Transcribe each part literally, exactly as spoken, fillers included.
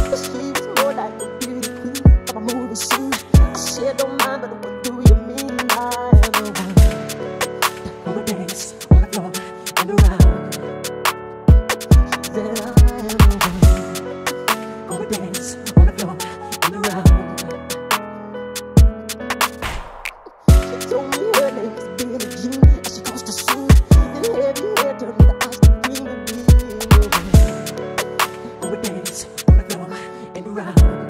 She was more like a beauty queen of a movie scene. I said, don't mind, but what do you mean? I am the one who would dance on the floor and around. She said, I am the one who would dance on the floor and around. She told me her name was Billie Jean, and she crossed the scene. Then heavy hair turned the eyes to green and being the one who would dance on the floor and around.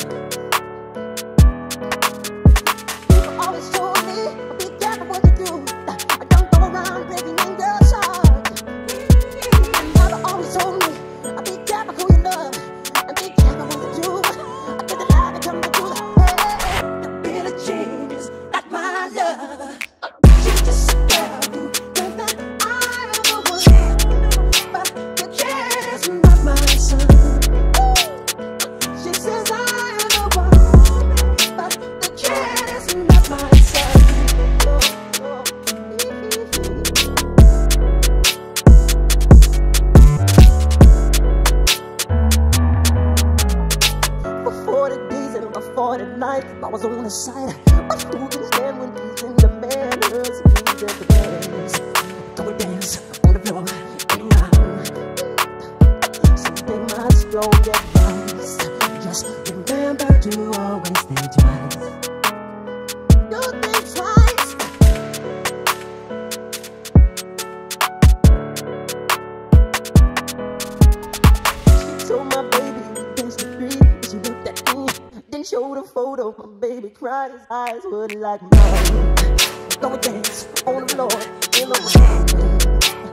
People always told me, be careful what you do. I don't go around breaking young girls' hearts. And mother always told me, be careful who you love, and be careful what you do. I get the lie to come to do. Hey, the Billie Jean is not my lover. She's just a girl who thinks that I am the one, but the kid is not my son. She says I am the one, but the kid is not my son. For forty days and for forty nights, I was on his side. But who can stand when he's in the manners? He's at the dance. Go and dance on the floor and around. Something my strong advice. Just remember to always think twice. Do think twice. She told my baby we danced the street. She looked at me, then showed a photo. My baby cried, his eyes were like mine. Go and dance on the floor in the rain.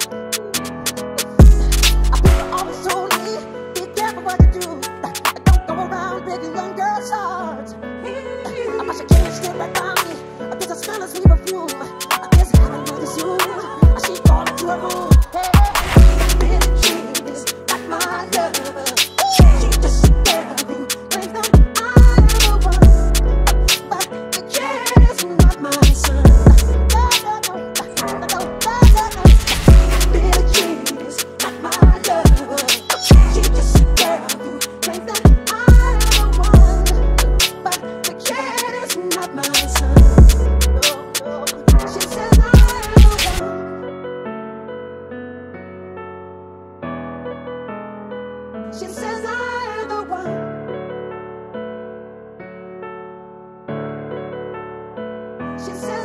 People always told me, be careful what you do. I don't go around breaking young girls' hearts. I must have can't stick right by me. I guess I smell a sweet perfume. I guess I haven't noticed you. She called into her room. Hey, Billie Jean is not my lover. She's just a girl who thinks that I am the one, but the kid is not my son. No, no, no, no, no, no, no. Billie Jean is not my lover. She's just a girl who thinks that I am the one, but the kid is not my son. No, no. She says I am the one. She says I am the one. She says